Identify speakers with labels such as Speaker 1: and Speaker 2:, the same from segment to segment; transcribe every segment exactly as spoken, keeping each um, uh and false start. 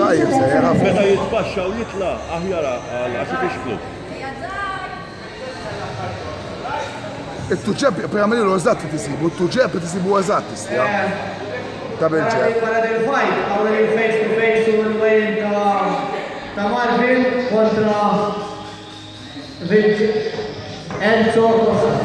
Speaker 1: Tajjeb, sejjer ħafna.
Speaker 2: Meta jitbaxxa u jitla aħjar għax ifixklu.
Speaker 1: Il-tuġeb, per għamil eżatt tisibu, il-tuġeb tisibu eżatt tistja. Ta' bil-ġeb.
Speaker 3: Wara del-fight, għawra face to face u l-wejn ta' Marvin kontra Enzo Rosa.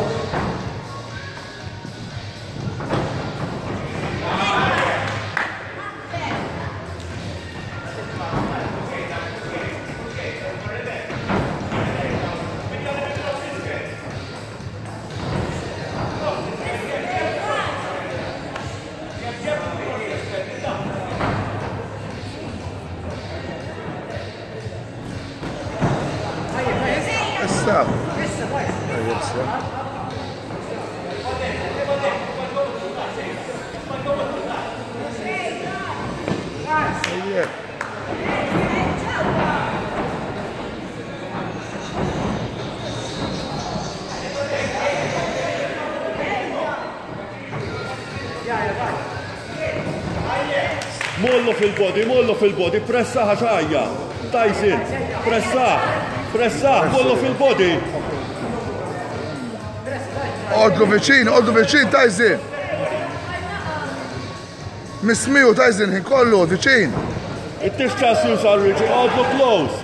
Speaker 1: Issa.
Speaker 2: Mollu fil-body, mollu fil-body, pressa ħaxajja. Tyson, pressa, pressa, mollu fil-body.
Speaker 1: Odlu viċin, odlu viċin, Tyson. Mismiju, Tyson, ħin kollu, viċin.
Speaker 2: It-tix ċas jusar Riċi, odlu close.